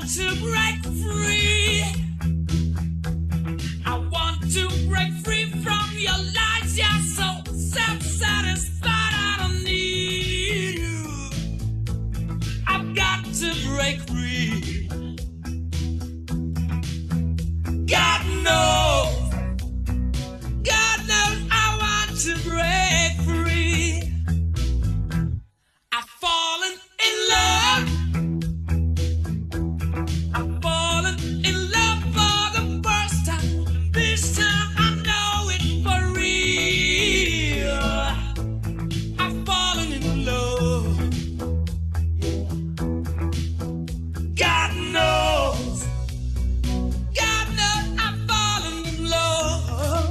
to break free. I want to break free from your lies. You're so self-satisfied. I don't need you. I've got to break free. God knows I want to break free. I've fallen in love. I've fallen in love for the first time. This time I know it for real. I've fallen in love. God knows I've fallen in love.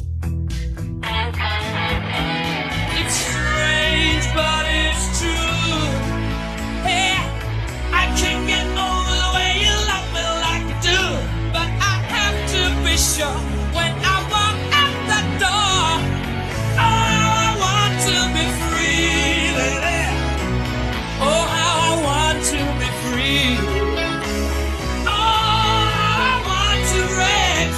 It's strange, but it's true. Hey, I can't get over the way you love me like you do. But I have to be sure when I walk out the door. Oh, how I want to be free, baby. Oh, how I want to be free. Oh, how I want to break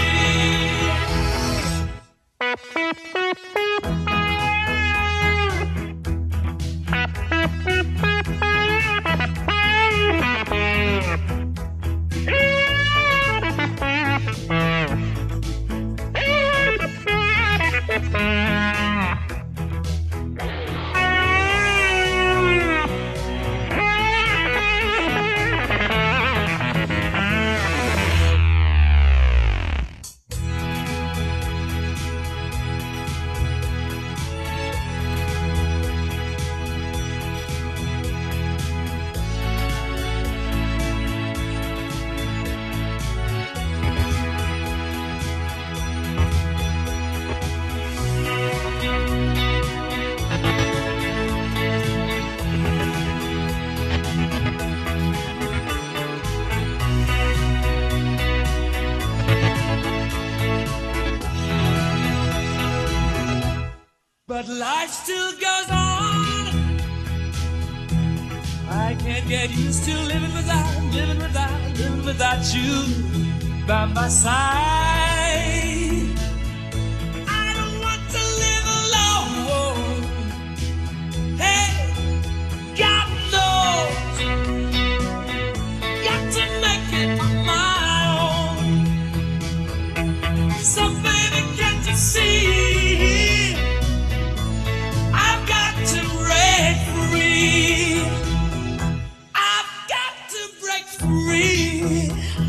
But life still goes on. I can't get used to living without you by my side. I don't want to live alone. Hey, God knows, got to make it my own. So baby, can't you see? I've got to break free. I've got to break free.